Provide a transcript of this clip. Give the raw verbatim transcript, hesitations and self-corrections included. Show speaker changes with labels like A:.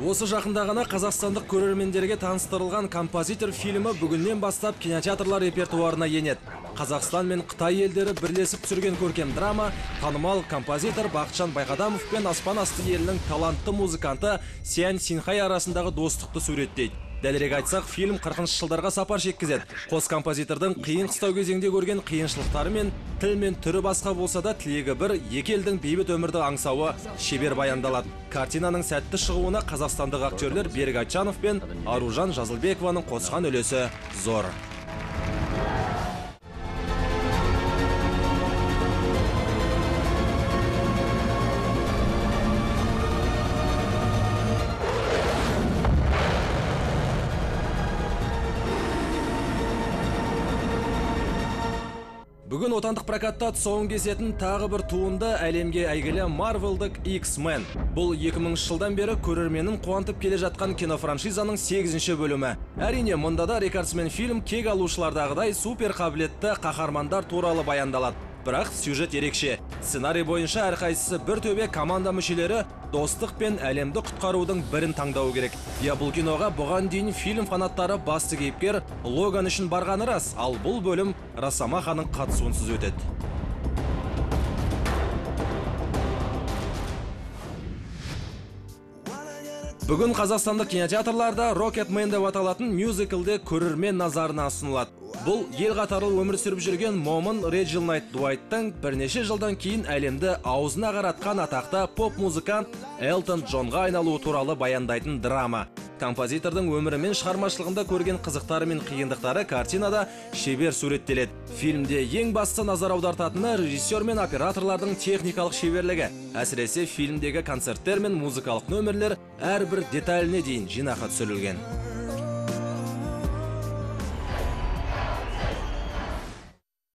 A: Осы жақында ғана қазақстандық көрермендерге таныстырылған композитор фильмі бүгіннен бастап кинотеатрлар репертуарына енеді. Қазақстан мен Қытай елдері бірлесіп түсірген көркем драма танымал композитор Бақытжан Байқадамов пен аспан асты елінің талантты музыканты Сян Синхай арасындағы достықты суреттейді. Дәлірек айтсақ, фильм қырқыншы жылдарға сапар шеккізеді. Қос композитордың қиын қыстау кезеңде көрген қиыншылықтары мен тіл мен түрі басқа болса да тілегі бір, екі елдің бейбіт өмірді аңсауы шебер баяндалады. Картинаның сәтті шығуына қазақстандық актерлер Берік Айтжанов пен Аружан Жазылбекованың қосқан үлесі зор. Бүгін отандық прокатта тұсауын кесетін тағы бір туынды әлемге әйгілі Марвелдік X-Men. Бұл екі мыңыншы жылдан бері көрерменін қуантып келе жатқан кинофраншизаның сегізінші бөлімі. Әрине, мұнда да рекордсмен фильм кек алушылардағыдай супер қабілетті қаһармандар туралы баяндалады. Бірақ сюжет ерекше. Сценарий бойынша әрқайсысы бір төбе команда мүшелері достық пен әлемді құтқарудың бірін таңдау керек. Я бұл киноға бұған дейін фильм фанаттары басты кейіпкер Логан үшін барғаны рас, ал бұл бөлім Росомаханың қатысуынсыз өтеді. Бүгін қазақстандық кинотеатрларда Rocketman деп аталатын мюзиклде көрермен назарына ұсынылады. Бұл ел қатарлы өмір сүріп жүрген Момын Реджил Найт Дуайттың бірнеше жылдан кейін әлемді аузына қаратқан атақты поп-музыкант Элтон Джонға айналуы туралы баяндайтын драма. Композитордың өмірі мен шығармашылығында көрген қызықтары мен қиындықтары картинада шебер суреттеледі. Фильмде ең басты назар аудартатыны режиссер мен операторлардың техникалық шеберлігі. Әсіресе фильмдегі концерттер мен музыкалық нөмірлер әрбір деталіне дейін жинақы түсірілген.